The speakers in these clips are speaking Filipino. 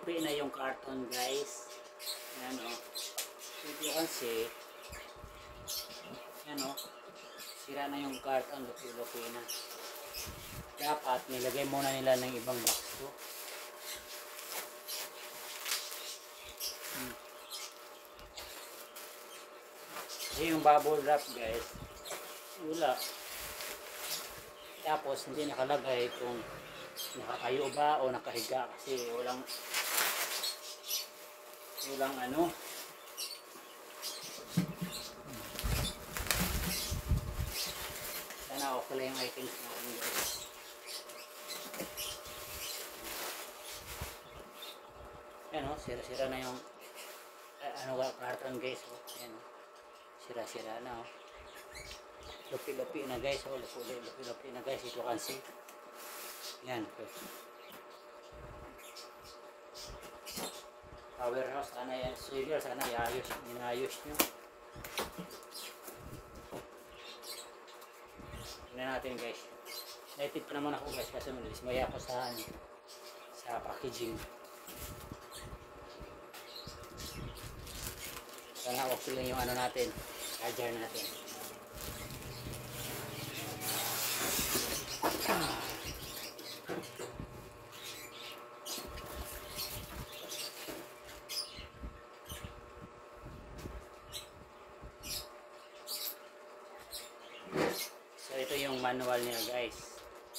lupi-lupi na yung carton, guys. Yan o. If you can see, yan o. Sira na yung carton, lupi-lupi na. Dapat nilagay muna nila ng ibang box to. Yung bubble wrap, guys, wala. Tapos hindi nakalagay kung nakatayo ba o nakahiga kasi walang ano. Sana okay lang yung items natin, guys. Yan o, sira-sira na yung carton, guys. Yan o. Sira-sira na oh. Lupi-lupi na, guys. Oh, lupi-lupi na, guys. Ito kasi. Yan. Powerhouse, sana yan. Sugar, sana inayos nyo. Tingnan natin, guys. Naitip pa naman ako, guys, kasi maya ako sa packaging. Sana okay lang yung ano natin. Charger natin. So ito yung manual niya, guys.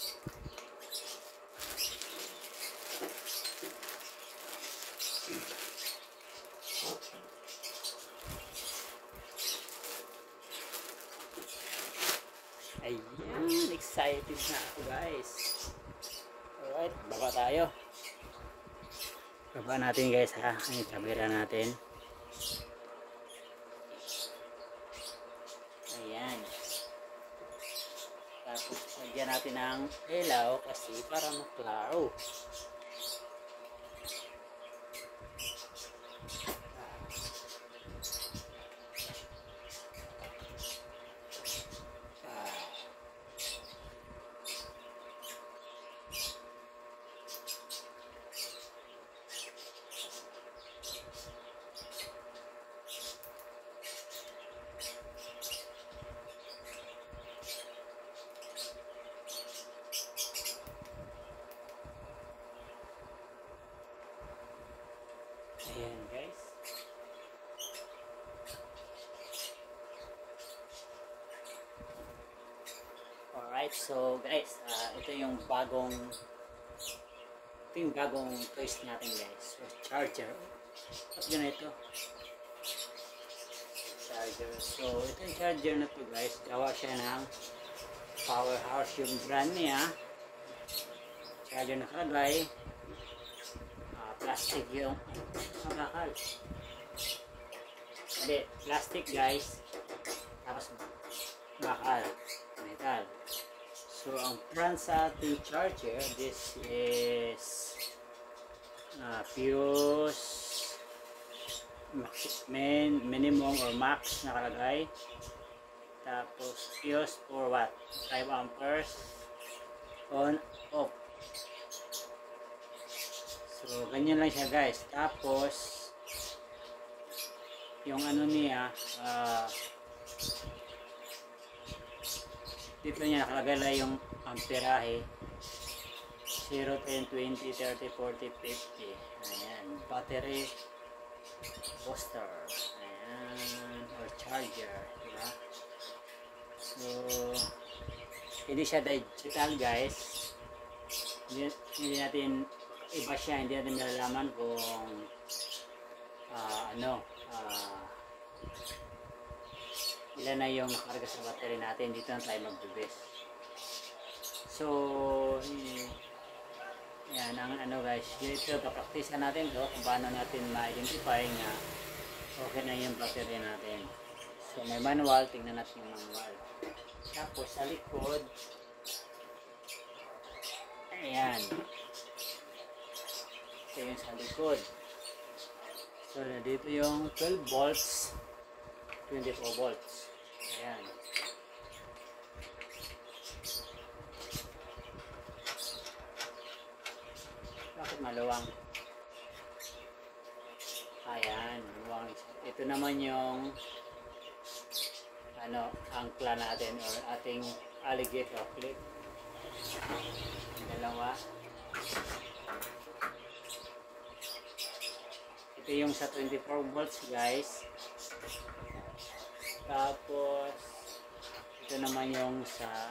Ayan, excited na ako, guys. Alright, baba tayo. Baba natin, guys, ha. Ang camera natin. Ayan. Tapos, lagyan natin ng ilaw kasi para maklaro. Ayan, guys. Alright, so guys, ito yung bagong toys natin, guys. So, charger. At ganito. Charger. So, ito yung charger na to, guys. Gawa siya ng Powerhouse yung brand niya. Charger nakalagay. Plastic yung bakal. Hindi, plastic, guys. Tapos bakal, metal. So ang brand sa ating charger, this is Fuse minimum or max nakalagay. Tapos Fuse for what? 5 amperes on off. So, ganyan lang siya, guys. Tapos, yung ano niya, dito niya nakalagay lang yung amperahe. 0, 10, 20, 30, 40, 50. Ayan. Battery booster. Ayan. Or charger. Diba? So, hindi siya digital, guys. Hindi natin iba siya, hindi natin malalaman kung ilan na yung nakarga sa battery natin. Dito na tayo mag-best. So yan ang ano, guys, dito papraktisan natin to kung paano natin ma-identify nga okay na yung battery natin. So may manual, tingnan natin yung manual. Tapos sa likod, ayan, ito yung sa likod. So dito yung 12 volts, 24 volts. Ayan. Bakit maluwang? ito naman yung ano, angkla natin or ating alligator clip. Yung dalawa. Ito yung sa 24 volts guys. Tapos ito naman yung sa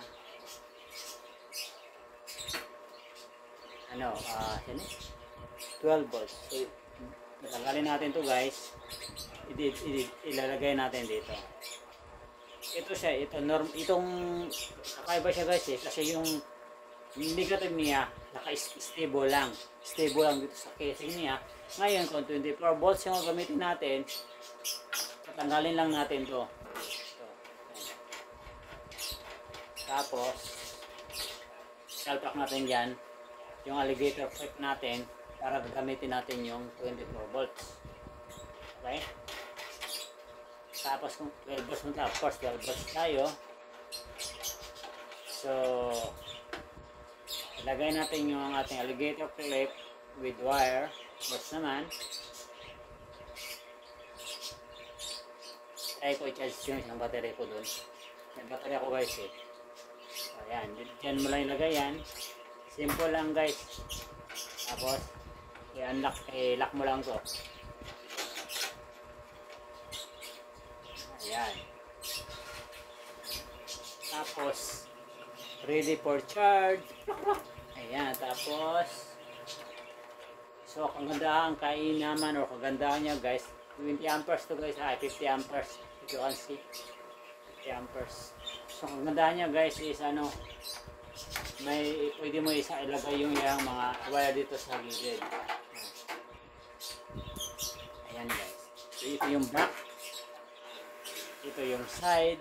ano, 12 volts. So, natanggalin natin to guys. Ilalagay natin dito. Ito siya, itong kakaiba siya guys kasi yung negative niya naka-stable lang. Stable lang dito sa casing niya. Ngayon kung 24 volts yung gamitin natin, tatanggalin lang natin to. Tapos salpak natin dyan yung alligator clip natin para gamitin natin yung 24 volts. Okay? Tapos kung 12 volts of course 12 volts tayo. So ilagay natin yung ating alligator clip with wire. Volts naman. Try ko i-charge yung isang battery ko dun. May battery ako guys eh. Ayan, dyan mo lang ilagay yan. Simple lang guys. Tapos i-lock mo lang to. Ayan. Tapos ready for charge. Ayan, tapos so kagandahan kainaman or kagandahan niya guys, 20 amperes to guys, 50 amperes if you can see, 50 amperes. So kagandahan niya guys is ano, may pwede mo isa ilagay yung mga wire dito sa gilid. Ayan guys. So ito yung back, ito yung side,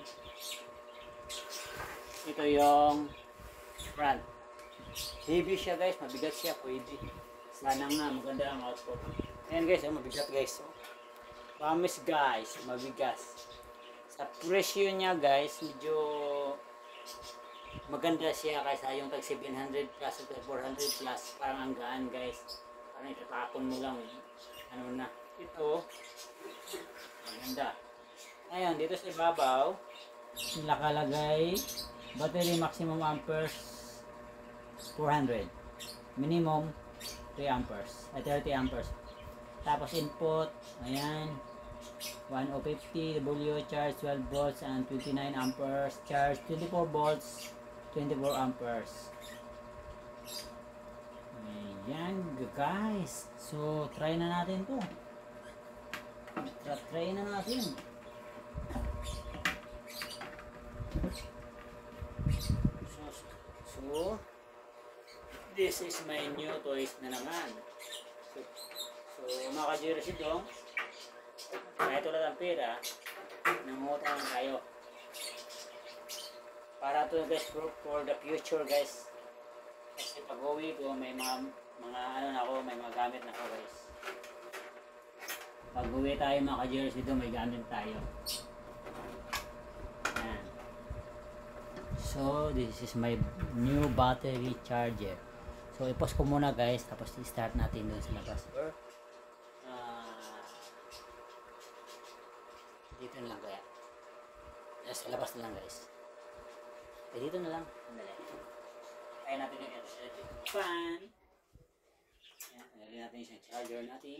ito yung front. Heavy siya guys, mabigat siya, pwede. Sana nga, maganda ang output. Ayan guys, mabigat guys. Promise guys, mabigat. Sa presyo niya guys, medyo maganda siya kaysa yung tag 700 plus at 400 plus. Parang ang gaan guys. Parang itatapon mo lang. Ano na. Ito, maganda. Ngayon, dito sa ibabaw, nakalagay battery maximum amperes 400. Minimum 3 amperes. 30 amperes. Tapos input, ayan. 1050 W charge 12 volts and 29 amperes. Charge 24 volts, 24 amperes. Ayan guys. So, try na natin to. Try na natin. So, this is my new toys na naman. So mga ka-Jersey dong, kahit wala ng pera, nangutang tayo. Para to guys, for the future guys. Kasi pag uwi ko, may mga ano na ako, may mga gamit na ako guys. Pag uwi tayo mga ka-Jersey dong, may gamit tayo. Yan. So this is my new battery charger. So, i-pause ko muna guys, tapos i-start natin doon sa labas. Dito na lang kaya. Sa labas na lang guys. Dito na lang. Andali. Kaya natin yung electric fan. Ayan, nalagyan natin yung charger natin.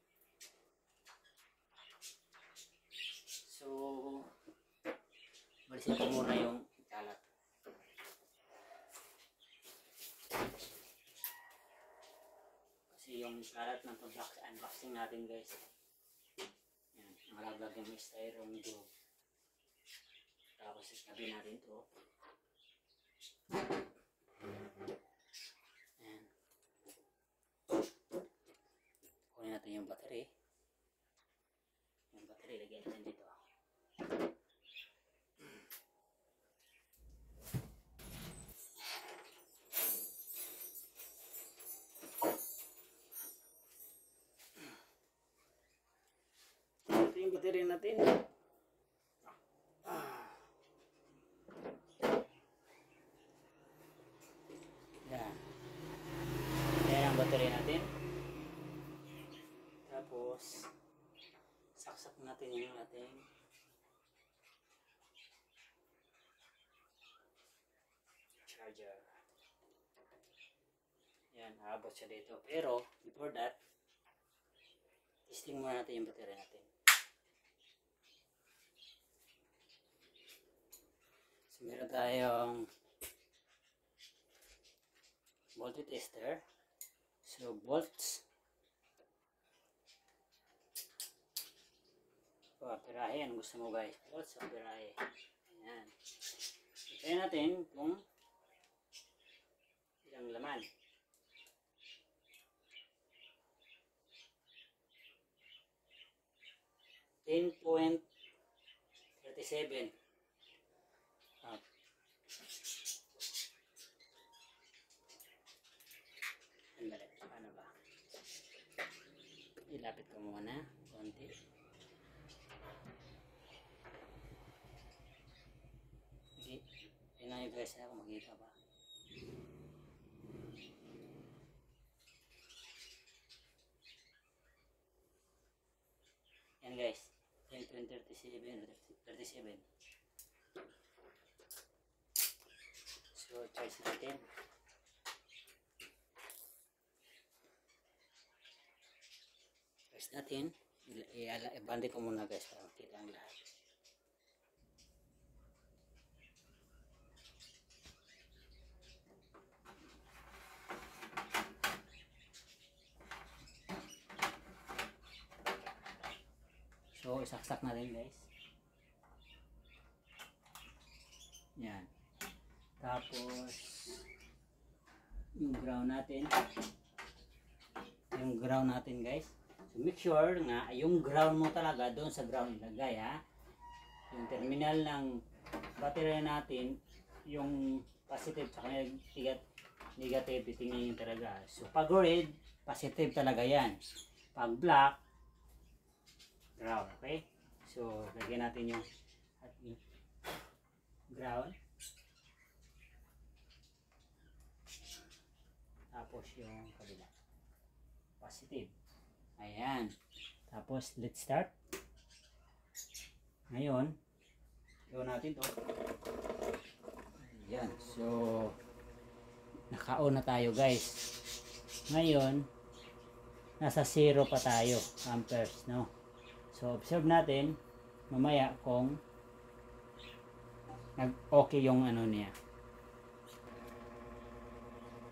So, balisin ko muna yung kalat. Yung karat ng unboxing natin guys. Yan, nakalaglag yung styrofoam globe. Tapos isabi natin to. Yan. Kunin natin yung battery. Yung battery, lagyan natin dito. Yung battery natin. Yan. Yan ang battery natin. Tapos saksak natin yung ating charger. Yan, aabot siya dito. Pero, before that, testing muna natin yung battery natin. So, meron tayong multi-tester. So, volts. So, pirahe. Ano gusto mo guys? Volts o pirahe? Ayan. Try natin kung ilang laman. 10.37. Andali, paano ba? Ilapit ko muna konti. Okay. Yun na yung guys, kung makita ba. Yan guys, 10.37. So, charge natin. Charge natin. I-bandi ko muna guys para makita ang lahat. So, isaksak na rin guys. Yan. Tapos, yung ground natin. Yung ground natin guys. So, make sure nga, yung ground mo talaga doon sa ground ilagay ha. Yung terminal ng battery natin, yung positive sa negative, itingin talaga. So, pag red, positive talaga yan. Pag black, ground, okay? So, lagyan natin yung ground. Tapos yung kabila. Positive. Ayan. Tapos, let's start. Ngayon, gawin natin to. Ayan. So, naka-on na tayo guys. Ngayon, nasa 0 pa tayo. Amperes, no? So, observe natin mamaya kung nag-okay yung ano niya.